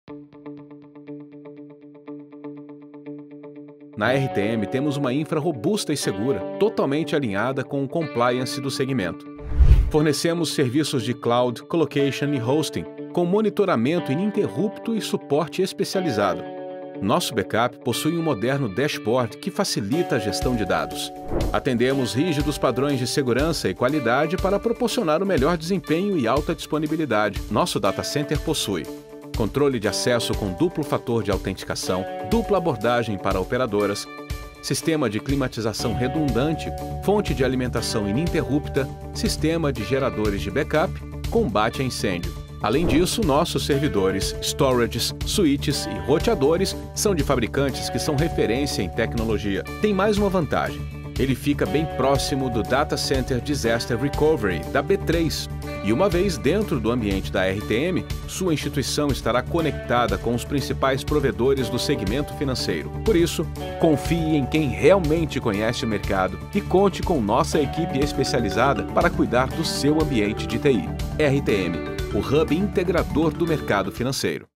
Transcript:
Na RTM, temos uma infra robusta e segura, totalmente alinhada com o compliance do segmento. Fornecemos serviços de cloud, colocation e hosting, com monitoramento ininterrupto e suporte especializado. Nosso backup possui um moderno dashboard que facilita a gestão de dados. Atendemos rígidos padrões de segurança e qualidade para proporcionar o melhor desempenho e alta disponibilidade. Nosso data center possui controle de acesso com duplo fator de autenticação, dupla abordagem para operadoras, sistema de climatização redundante, fonte de alimentação ininterrupta, sistema de geradores de backup, combate a incêndio. Além disso, nossos servidores, storages, switches e roteadores são de fabricantes que são referência em tecnologia. Tem mais uma vantagem: ele fica bem próximo do Data Center Disaster Recovery, da B3. E uma vez dentro do ambiente da RTM, sua instituição estará conectada com os principais provedores do segmento financeiro. Por isso, confie em quem realmente conhece o mercado e conte com nossa equipe especializada para cuidar do seu ambiente de TI. RTM, o hub integrador do mercado financeiro.